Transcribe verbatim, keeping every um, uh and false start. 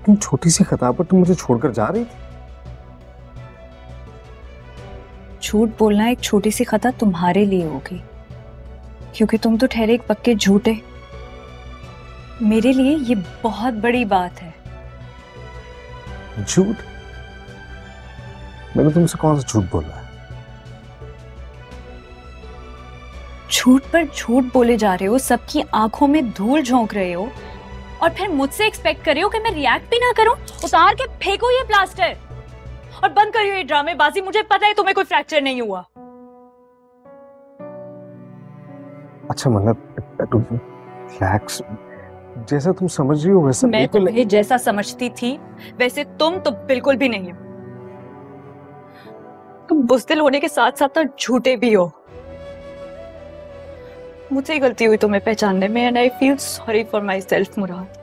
इतनी छोटी सी खता पर तुम मुझे छोड़कर जा रही थी? झूठ बोलना एक छोटी सी खता तुम्हारे लिए होगी, क्योंकि तुम तो ठहरे एक पक्के झूठे। मेरे लिए ये बहुत बड़ी बात है। झूठ? मैंने तुमसे कौन सा झूठ बोला है? झूठ पर झूठ बोले जा रहे हो, सबकी आंखों में धूल झोंक रहे हो, और फिर मुझसे एक्सपेक्ट कर रहे हो कि मैं रिएक्ट भी ना करूं। उतार के फेंको ये प्लास्टर और बंद करियो ये ड्रामेबाजी। मुझे पता है तुम्हें कोई फ्रैक्चर नहीं हुआ। अच्छा मतलब रिलैक्स, जैसा तुम समझ रही हो वैसा मैं बिल्कुल तुम्हें जैसा समझती थी वैसे तुम तो बिल्कुल भी नहीं हो। तुम बुज़दिल होने के साथ साथ ना झूठे भी हो। मुझसे गलती हुई तुम्हें पहचानने में, and I feel sorry for myself Murad.